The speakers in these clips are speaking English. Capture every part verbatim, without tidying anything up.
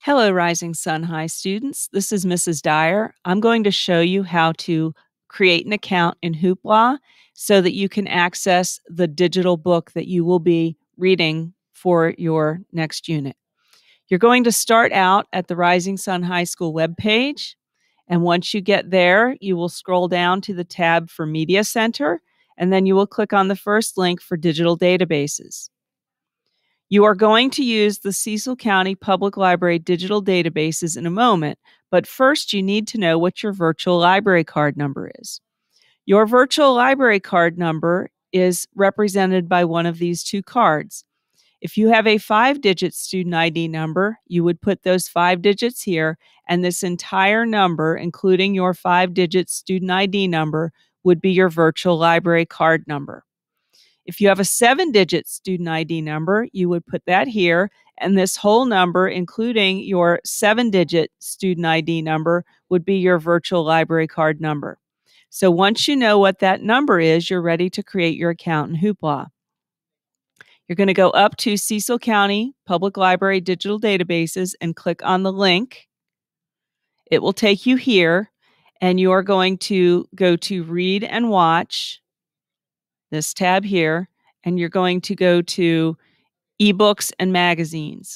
Hello, Rising Sun High students. This is Missus Dyer. I'm going to show you how to create an account in Hoopla so that you can access the digital book that you will be reading for your next unit. You're going to start out at the Rising Sun High School webpage, and once you get there, you will scroll down to the tab for Media Center, and then you will click on the first link for digital databases. You are going to use the Cecil County Public Library digital databases in a moment, but first you need to know what your virtual library card number is. Your virtual library card number is represented by one of these two cards. If you have a five-digit student I D number, you would put those five digits here, and this entire number, including your five-digit student I D number, would be your virtual library card number. If you have a seven-digit student I D number, you would put that here, and this whole number, including your seven-digit student I D number, would be your virtual library card number. So once you know what that number is, you're ready to create your account in Hoopla. You're going to go up to Cecil County Public Library Digital Databases and click on the link. It will take you here, and you are going to go to Read and Watch, this tab here, and you're going to go to eBooks and Magazines.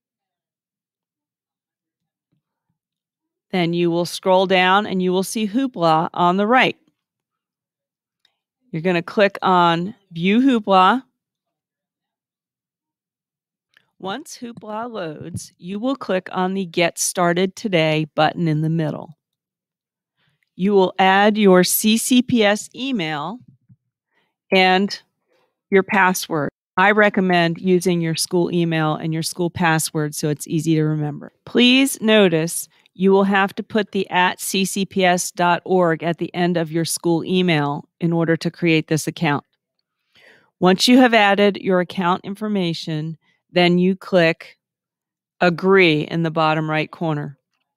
Then you will scroll down and you will see Hoopla on the right. You're going to click on View Hoopla. Once Hoopla loads, you will click on the Get Started Today button in the middle. You will add your C C P S email and your password. I recommend using your school email and your school password so it's easy to remember. Please notice you will have to put the at c c p s dot org at the end of your school email in order to create this account. Once you have added your account information, then you click Agree in the bottom right corner.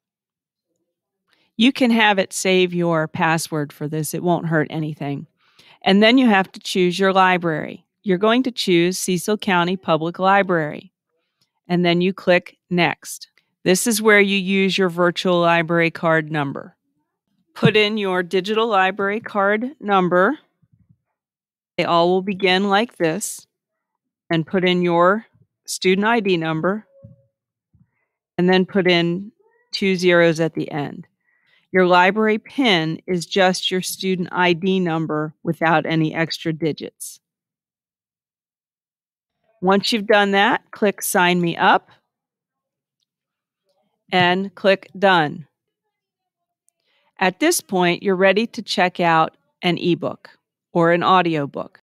You can have it save your password for this. It won't hurt anything. And then you have to choose your library. You're going to choose Cecil County Public Library. And then you click Next. This is where you use your virtual library card number. Put in your digital library card number. They all will begin like this. And put in your student I D number. And then put in two zeros at the end. Your library PIN is just your student I D number without any extra digits. Once you've done that, click Sign Me Up and click Done. At this point, you're ready to check out an ebook or an audiobook.